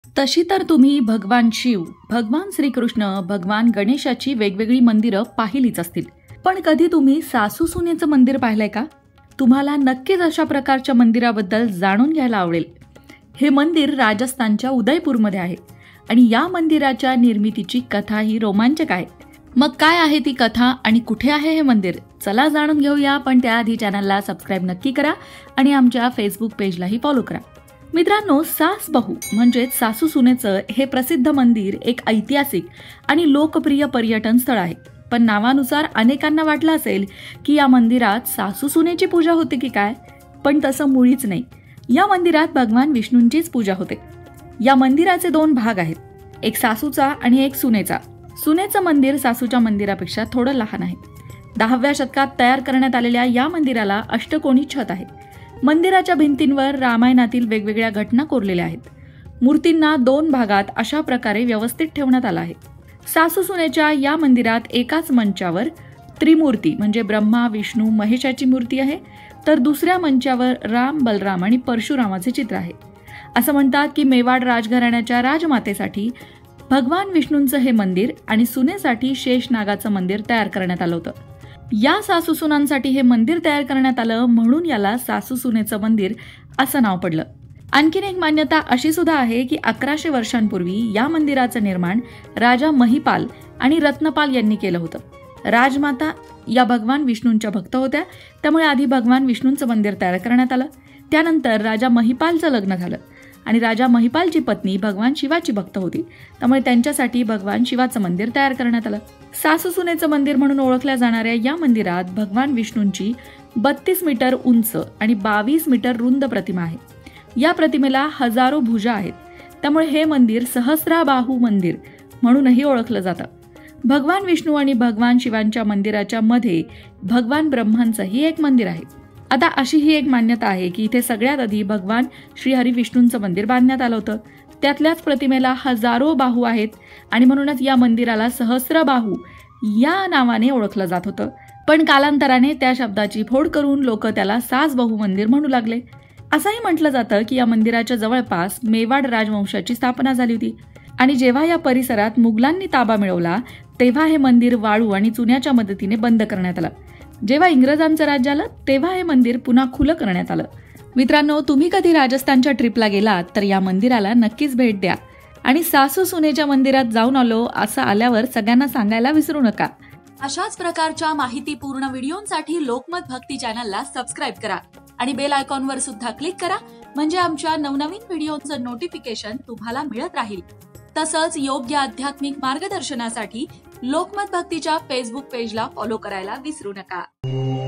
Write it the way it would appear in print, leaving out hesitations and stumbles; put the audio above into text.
तशी तर तुम्ही भगवान शिव, भगवान श्रीकृष्ण, भगवान गणेशाची वेगवेगळी मंदिरं पाहिलीच असतील. पण कधी तुम्ही सासू सुनेचं मंदिर पाहिलंय का? तुम्हाला नक्कीच अशा प्रकारच्या मंदिराबद्दल जाणून घ्यायला आवडेल. हे मंदिर राजस्थानच्या उदयपूरमध्ये आहे आणि या मंदिराच्या निर्मितीची कथा ही रोमांचक आहे. मग काय आहे ती कथा आणि कुठे आहे हे मंदिर? चला जाणून घेऊया. पण त्याआधी चॅनलला सबस्क्राईब नक्की करा आणि आमच्या फेसबुक पेजलाही फॉलो करा. मित्रांनो, सास बहू म्हणजेच सासू सुनेचं हे प्रसिद्ध मंदिर एक ऐतिहासिक आणि लोकप्रिय पर्यटन स्थळ आहे. पण नावानुसार अनेकांना वाटलं असेल की या मंदिरात सासू सुनेची पूजा होते की काय, पण तसं मुळीच नाही. या मंदिरात भगवान विष्णूंचीच पूजा होते. या मंदिराचे 2 भाग आहेत, एक सासूचा आणि एक सुनेचा. सुनेचं मंदिर सासूच्या मंदिरापेक्षा थोडं लहान आहे. 10व्या शतकात तयार करण्यात आलेल्या या मंदिराला अष्टकोनी छत आहे. मंदिराच्या भिंतींवर रामायणातील वेगवेगळ्या घटना कोरलेल्या आहेत. मूर्तींना 2 भागात अशा प्रकारे व्यवस्थित ठेवण्यात आलं आहे. सासू सुनेच्या या मंदिरात एकाच मंचावर त्रिमूर्ती म्हणजे ब्रह्मा, विष्णू, महेशाची मूर्ती आहे, तर दुसऱ्या मंचावर राम, बलराम आणि परशुरामाचे चित्र आहे. असं म्हणतात की मेवाड राजघराण्याच्या राजमातेसाठी भगवान विष्णूंचं हे मंदिर आणि सुनेसाठी शेषनागाचं मंदिर तयार करण्यात आलं होतं. या सासू सुनांसाठी हे मंदिर तयार करण्यात आलं म्हणून याला सासू सुनेचं मंदिर असं नाव पडलं. आणखीन एक मान्यता अशी सुद्धा आहे की 1100 वर्षांपूर्वी या मंदिराचं निर्माण राजा महिपाल आणि रत्नपाल यांनी केलं होतं. राजमाता या भगवान विष्णूंच्या भक्त होत्या, त्यामुळे आधी भगवान विष्णूंचं मंदिर तयार करण्यात आलं. त्यानंतर राजा महिपालचं लग्न झालं आणि राजा महिपालची पत्नी भगवान शिवाची भक्त होती, त्यामुळे त्यांच्यासाठी भगवान शिवाचं मंदिर तयार करण्यात आलं. सासू सुनेचं मंदिर म्हणून ओळखल्या जाणाऱ्या या मंदिरात भगवान विष्णूंची 32 मीटर उंच आणि 22 मीटर रुंद प्रतिमा आहे. या प्रतिमेला हजारो भुजा आहेत, त्यामुळे हे मंदिर सहस्राबाहू मंदिर म्हणूनही ओळखलं जातं. भगवान विष्णू आणि भगवान शिवांच्या मंदिराच्या मध्ये भगवान ब्रह्मांचंही एक मंदिर आहे. आता अशी ही एक मान्यता आहे की इथे सगळ्यात आधी भगवान श्री हरी विष्णूंचं मंदिर बांधण्यात आलं होतं. त्यातल्याच प्रतिमेला हजारो बाहू आहेत आणि म्हणूनच या मंदिराला सहस्रबाहू या नावाने ओळखलं जात होतं. पण कालांतराने त्या शब्दाची फोड करून लोक त्याला सासबहू मंदिर म्हणू लागले. असंही म्हटलं जातं की या मंदिराच्या जवळपास मेवाड राजवंशाची स्थापना झाली होती आणि जेव्हा या परिसरात मुघलांनी ताबा मिळवला तेव्हा हे मंदिर वाळू आणि चुन्याच्या मदतीने बंद करण्यात आलं. जेव्हा इंग्रजांचं राज्य आलं तेव्हा हे मंदिर पुन्हा खुलं करण्यात आलं. मित्रांनो, तुम्ही कधी राजस्थानच्या ट्रिपला गेलात तर या मंदिराला नक्कीच भेट द्या आणि सासू सुनेच्या मंदिरात जाऊन आलो असं आल्यावर सगळ्यांना सांगायला विसरू नका. अशाच प्रकारच्या माहितीपूर्ण व्हिडिओंसाठी लोकमत भक्ती चॅनलला सबस्क्राईब करा आणि बेल आयकॉनवर सुद्धा क्लिक करा, म्हणजे आमच्या नवनवीन व्हिडिओचं नोटिफिकेशन तुम्हाला मिळत राहील. तसंच योग्य आध्यात्मिक मार्गदर्शनासाठी लोकमत भक्तीच्या फेसबुक पेजला फॉलो करायला विसरू नका.